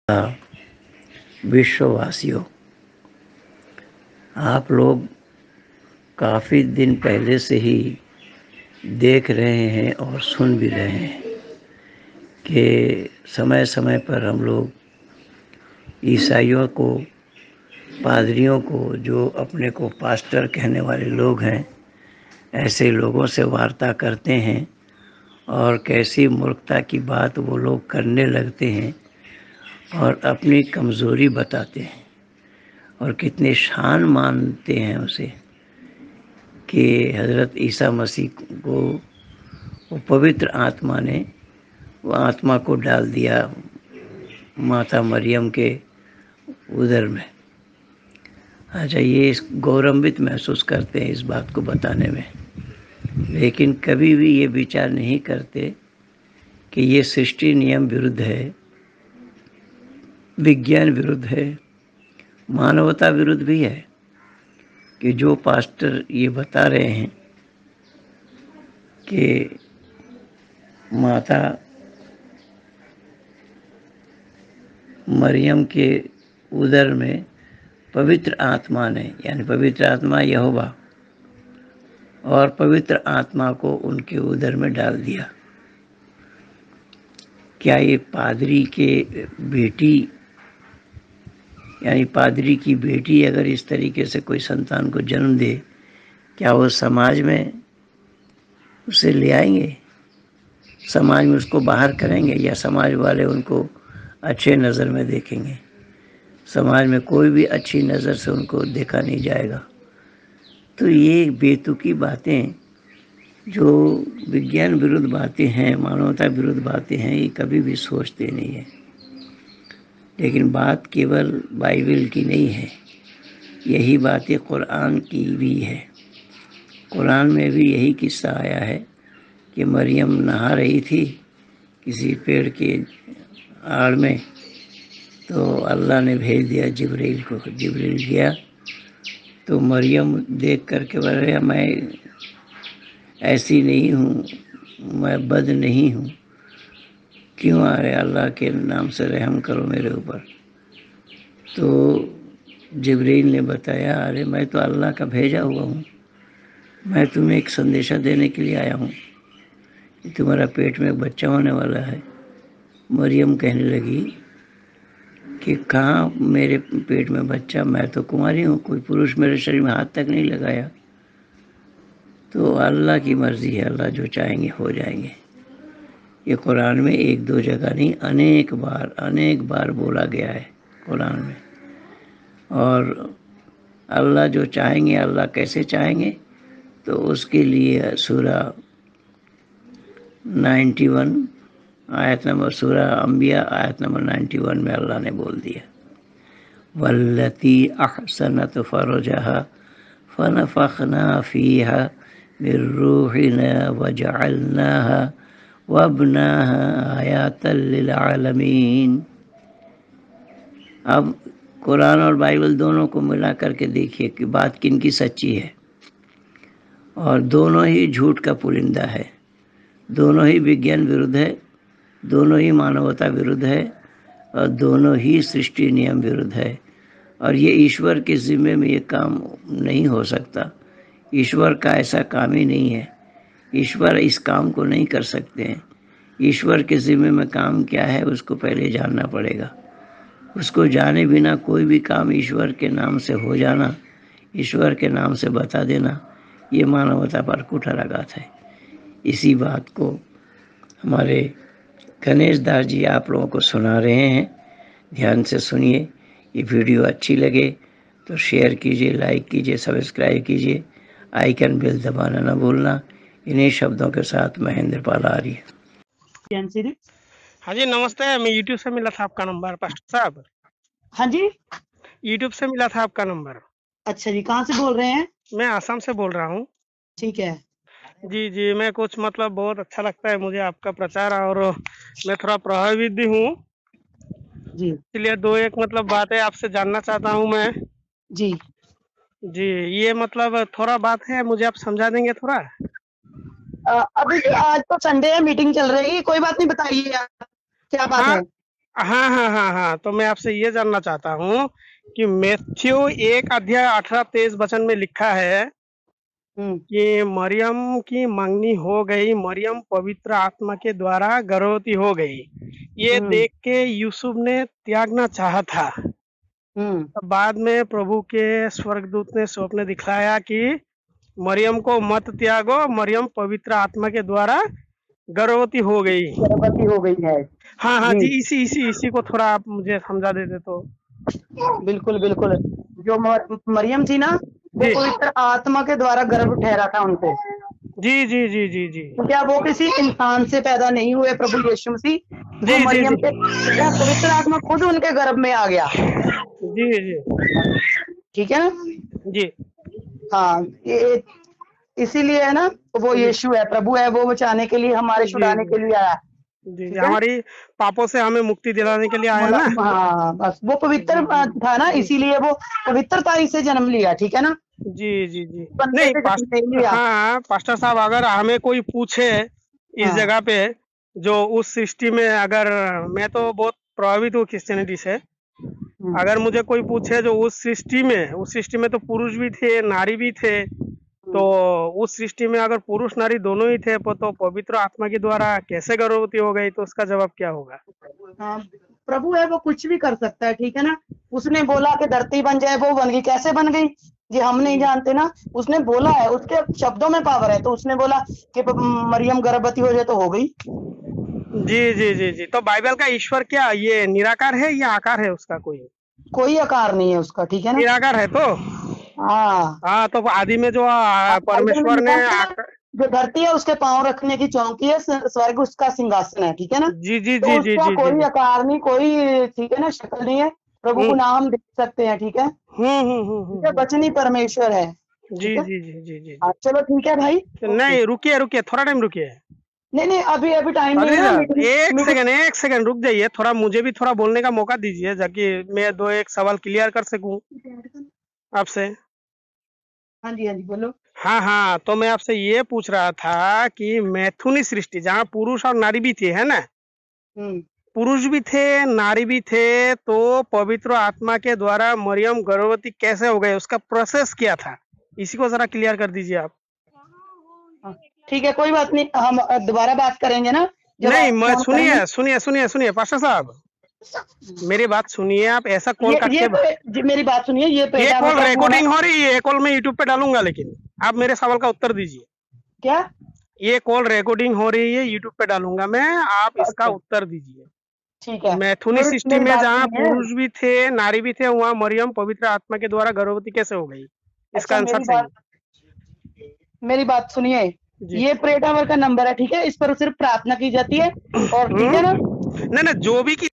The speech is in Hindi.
विश्ववासियों, आप लोग काफ़ी दिन पहले से ही देख रहे हैं और सुन भी रहे हैं कि समय समय पर हम लोग ईसाइयों को, पादरियों को, जो अपने को पास्टर कहने वाले लोग हैं, ऐसे लोगों से वार्ता करते हैं और कैसी मूर्खता की बात वो लोग करने लगते हैं और अपनी कमज़ोरी बताते हैं और कितने शान मानते हैं उसे कि हज़रत ईसा मसीह को वो पवित्र आत्मा ने वो आत्मा को डाल दिया माता मरियम के उदर में। अच्छा, ये इस गौरवान्वित महसूस करते हैं इस बात को बताने में, लेकिन कभी भी ये विचार नहीं करते कि ये सृष्टि नियम विरुद्ध है, विज्ञान विरुद्ध है, मानवता विरुद्ध भी है कि जो पास्टर ये बता रहे हैं कि माता मरियम के उदर में पवित्र आत्मा ने, यानी पवित्र आत्मा यहोवा, और पवित्र आत्मा को उनके उदर में डाल दिया। क्या ये पादरी के बेटी, यानी पादरी की बेटी अगर इस तरीके से कोई संतान को जन्म दे, क्या वो समाज में उसे ले आएंगे, समाज में उसको बाहर करेंगे, या समाज वाले उनको अच्छे नज़र में देखेंगे? समाज में कोई भी अच्छी नज़र से उनको देखा नहीं जाएगा। तो ये बेतुकी बातें, जो विज्ञान विरुद्ध बातें हैं, मानवता विरुद्ध बातें हैं, ये कभी भी सोचते नहीं है। लेकिन बात केवल बाइबल की नहीं है, यही बातें कुरान की भी है। कुरान में भी यही किस्सा आया है कि मरियम नहा रही थी किसी पेड़ के आड़ में, तो अल्लाह ने भेज दिया जिब्रील को। जिब्रील गया तो मरियम देख करके बोले, मैं ऐसी नहीं हूँ, मैं बद नहीं हूँ, क्यों आ रहे, अल्लाह के नाम से रहम करो मेरे ऊपर। तो जिब्रील ने बताया, अरे मैं तो अल्लाह का भेजा हुआ हूँ, मैं तुम्हें एक संदेशा देने के लिए आया हूँ कि तुम्हारा पेट में एक बच्चा होने वाला है। मरियम कहने लगी कि कहाँ मेरे पेट में बच्चा, मैं तो कुंवारी हूँ, कोई पुरुष मेरे शरीर में हाथ तक नहीं लगाया। तो अल्लाह की मर्ज़ी है, अल्लाह जो चाहेंगे हो जाएंगे। ये कुरान में एक दो जगह नहीं, अनेक बार बोला गया है कुरान में। और अल्लाह जो चाहेंगे, अल्लाह कैसे चाहेंगे, तो उसके लिए सूरा 91 आयत नंबर, सूरा अंबिया आयत नंबर 91 में अल्लाह ने बोल दिया, वल्लती अहसनत फरजहा फनफखना फीहा मिर रूहिना वजअलनाहा वब्नाहा आयातल लिल आलमीन। अब कुरान और बाइबल दोनों को मिला करके देखिए कि बात किनकी सच्ची है। और दोनों ही झूठ का पुलिंदा है, दोनों ही विज्ञान विरुद्ध है, दोनों ही मानवता विरुद्ध है, और दोनों ही सृष्टि नियम विरुद्ध है। और ये ईश्वर के ज़िम्मे में ये काम नहीं हो सकता। ईश्वर का ऐसा काम ही नहीं है, ईश्वर इस काम को नहीं कर सकते हैं। ईश्वर के ज़िम्मे में काम क्या है उसको पहले जानना पड़ेगा। उसको जाने बिना कोई भी काम ईश्वर के नाम से हो जाना, ईश्वर के नाम से बता देना, ये मानवता पर कुठाराघात है। इसी बात को हमारे गणेश दास जी आप लोगों को सुना रहे हैं, ध्यान से सुनिए। ये वीडियो अच्छी लगे तो शेयर कीजिए, लाइक कीजिए, सब्सक्राइब कीजिए, आइकन बेल दबाना ना भूलना। इन्हीं शब्दों के साथ महेंद्र पाल आर्य। हाँ जी नमस्ते, मैं यूट्यूब से मिला था आपका नंबर पास्टर साहब। हाँ जी, यूट्यूब से मिला था आपका नंबर। अच्छा जी, कहाँ से बोल रहे हैं? मैं आसाम से बोल रहा हूँ। ठीक है जी जी, मैं कुछ मतलब बहुत अच्छा लगता है मुझे आपका प्रचार, और मैं थोड़ा प्रभावित भी हूँ जी इसलिए दो एक मतलब बातें आपसे जानना चाहता हूँ मैं। जी। जी, ये मतलब थोड़ा बात है, मुझे आप समझा देंगे थोड़ा? अभी आज तो संडे है, मीटिंग चल रही है, कोई बात नहीं, बताइए आप क्या बात हाँ, है। हाँ हाँ हाँ हाँ, तो मैं आपसे ये जानना चाहता हूँ कि मैथ्यू 1 अध्याय 18-23 वचन में लिखा है कि मरियम की मंगनी हो गई, मरियम पवित्र आत्मा के द्वारा गर्भवती हो गई। ये देख के यूसुफ ने त्यागना चाहा था। तब बाद में प्रभु के स्वर्गदूत ने स्वप्न दिखलाया कि मरियम को मत त्यागो, मरियम पवित्र आत्मा के द्वारा गर्भवती हो गई। गर्भवती हो गई है। हाँ हाँ जी, इसी को थोड़ा आप मुझे समझा देते तो। बिल्कुल बिल्कुल। जो मरियम थी ना, वो जी। पवित्र आत्मा के द्वारा गर्भ ठहरा था उनको। जी जी जी जी जी तो क्या वो किसी इंसान से पैदा नहीं हुए प्रभु यीशु मसीह? जी, वो जी, मरियम जी। के क्या पवित्र आत्मा खुद उनके गर्भ में आ गया। जी जी ठीक है ना? जी हाँ, ये इसीलिए है ना, वो यीशु है, प्रभु है, वो बचाने के लिए, हमारे जी, छुड़ाने के लिए आया। जी ठीक जी, है? हमारी पापों से हमें मुक्ति दिलाने के लिए आया ना। हाँ, बस वो पवित्र जी, था ना, इसीलिए वो पवित्रता से जन्म लिया। ठीक है ना? जी जी जी। बंदे नहीं से जन्म नहीं लिया। हाँ पास्टर साहब, अगर हमें कोई पूछे इस हाँ। जगह पे, जो उस सृष्टि में, अगर मैं तो बहुत प्रभावित हूँ क्रिश्चियनिटी से, अगर मुझे कोई पूछे जो उस सृष्टि में तो पुरुष भी थे, नारी भी थे, तो उस सृष्टि में अगर पुरुष नारी दोनों ही थे, तो पवित्र आत्मा के द्वारा कैसे गर्भवती हो गई, तो उसका जवाब क्या होगा? हाँ, प्रभु है, वो कुछ भी कर सकता है। ठीक है ना? उसने बोला कि धरती बन जाए, वो बन गई। कैसे बन गई ये हम नहीं जानते ना, उसने बोला है, उसके शब्दों में पावर है। तो उसने बोला कि मरियम गर्भवती हो जाए, तो हो गई। जी जी जी जी। तो बाइबल का ईश्वर क्या ये निराकार है या आकार है उसका? कोई आकार नहीं है उसका। ठीक है ना? निराकार है तो। हाँ, हाँ, तो आदि में जो परमेश्वर ने जो धरती है उसके पांव रखने की चौकी है, स्वर्ग उसका सिंहासन है। ठीक है ना? जी जी तो जी जी उसका जी कोई जी। आकार नहीं, कोई, ठीक है ना, शक्ल नहीं है। प्रभु को नाम देख सकते हैं। ठीक है? ठीक है, वचन ही परमेश्वर है। जी ठीक है? जी जी जी जी। हाँ, चलो ठीक है भाई। नहीं, रुकिए रुकिए, थोड़ा टाइम रुकिए। नहीं, अभी अभी टाइम नहीं अरे है ना। यार, एक सेकंड रुक जाइए, थोड़ा मुझे भी थोड़ा बोलने का मौका दीजिए, ताकि मैं एक सवाल क्लियर कर सकूं आपसे। हाँ जी, हाँ जी, बोलो। हाँ हाँ, तो मैं आपसे ये पूछ रहा था कि मैथुनी सृष्टि जहाँ पुरुष और नारी भी थे, है ना, पुरुष भी थे नारी भी थे, तो पवित्र आत्मा के द्वारा मरियम गर्भवती कैसे हो गए, उसका प्रोसेस क्या था? इसी को जरा क्लियर कर दीजिए आप। ठीक है, कोई बात नहीं, हम दोबारा बात करेंगे ना। नहीं, सुनिए सुनिए सुनिए सुनिए पास्टर साहब, मेरी बात सुनिए। आप ऐसा कॉल काट के जी, मेरी बात सुनिए। ये कॉल रिकॉर्डिंग हो रही है, ये कॉल मैं यूट्यूब पे डालूंगा, लेकिन आप मेरे सवाल का उत्तर दीजिए। क्या? ये कॉल रिकॉर्डिंग हो रही है, यूट्यूब पे डालूंगा मैं, आप इसका उत्तर दीजिए। ठीक है। मैथुनी सृष्टि में जहाँ पुरुष भी थे नारी भी थे, वहाँ मरियम पवित्र आत्मा के द्वारा गर्भवती कैसे हो गई, इसका आंसर चाहिए। मेरी बात सुनिए। ये प्रेयर टावर का नंबर है। ठीक है? इस पर सिर्फ प्रार्थना की जाती है, और ठीक है ना? नहीं, जो भी